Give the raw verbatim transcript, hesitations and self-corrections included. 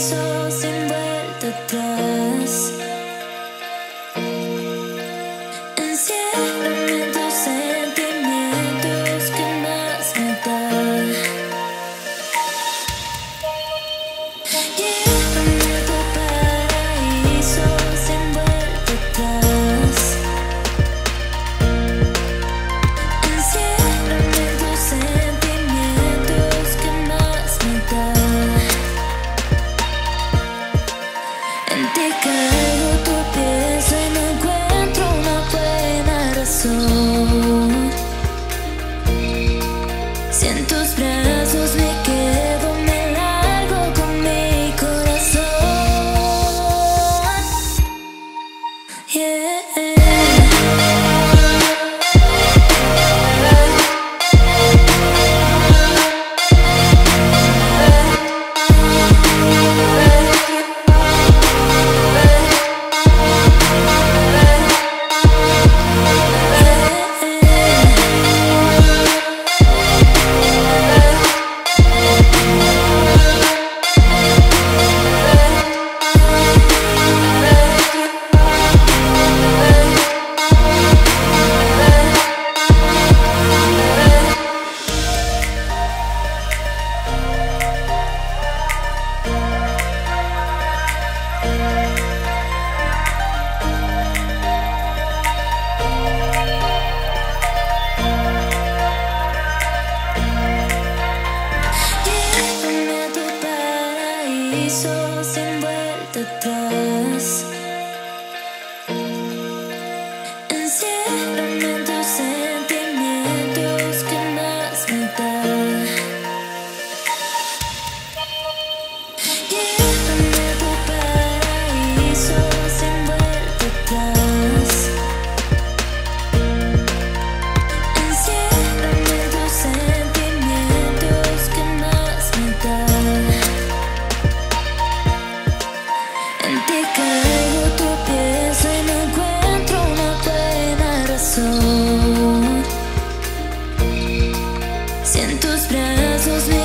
paraíso sin vuelta atrás. Enciérrame en tus sentimientos que más me da. Llévame a tu paraíso sin vuelta atrás. Enciérrame en tus sentimientos que más me da. En ti caigo, tropiezo y no encuentro una buena razón. Si en tus brazos me quedo, me largo con mi corazón. Yeah. Llévame a tu paraíso sin vuelta atrás. Enciérrame en tus sentimientos que más me da. Llévame a tu paraíso sin vuelta atrás. Enciérrame en tus sentimientos que más me da. En ti caigo, tropiezo y no encuentro una buena razón. Si en tus brazos me